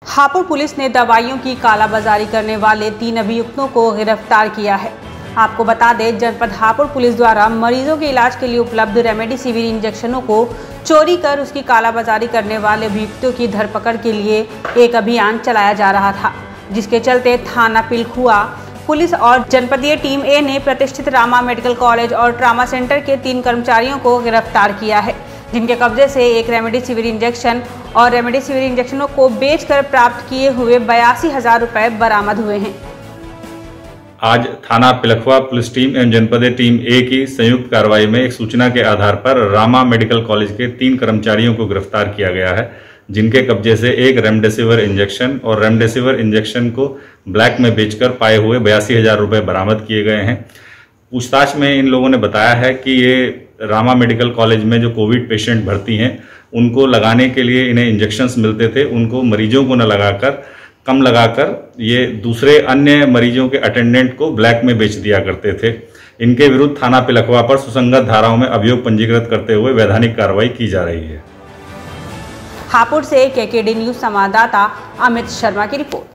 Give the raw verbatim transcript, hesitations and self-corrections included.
Hapur police ने दवाइयों की कालाबाजारी करने वाले तीन अभियुक्तों को गिरफ्तार किया है। आपको बता दें, जनपद हापुड़ पुलिस द्वारा मरीजों के इलाज के लिए उपलब्ध रेमडेसिविर इंजेक्शनों को चोरी कर उसकी कालाबाजारी करने वाले अभियुक्तों की धरपकड़ के लिए एक अभियान चलाया जा रहा था, जिसके चलते थाना पिलखुआ पुलिस और जनपदीय टीम ए ने प्रतिष्ठित रामा मेडिकल कॉलेज और ट्रामा सेंटर के तीन कर्मचारियों को गिरफ्तार किया है, जिनके कब्जे से एक रेमडेसिविर इंजेक्शन और रेमडेसिविर इंजेक्शनों को बेचकर प्राप्त किए हुए बयासी हजार रुपए बरामद हुए हैं। आज थाना पिलखुआ पुलिस टीम एवं जनपदीय टीम ए की संयुक्त कार्रवाई में एक सूचना के आधार पर रामा मेडिकल कॉलेज के तीन कर्मचारियों को गिरफ्तार किया गया है, जिनके कब्जे से एक रेमडेसिविर इंजेक्शन और रेमडेसिविर इंजेक्शन को ब्लैक में बेचकर पाए हुए बयासी हजार रुपये बरामद किए गए हैं। पूछताछ में इन लोगों ने बताया है कि ये रामा मेडिकल कॉलेज में जो कोविड पेशेंट भर्ती हैं, उनको लगाने के लिए इन्हें इंजेक्शंस मिलते थे, उनको मरीजों को न लगाकर कम लगाकर ये दूसरे अन्य मरीजों के अटेंडेंट को ब्लैक में बेच दिया करते थे। इनके विरुद्ध थाना पिलखुआ पर सुसंगत धाराओं में अभियोग पंजीकृत करते हुए वैधानिक कार्रवाई की जा रही है। हापुड़ से के के डी न्यूज संवाददाता अमित शर्मा की रिपोर्ट।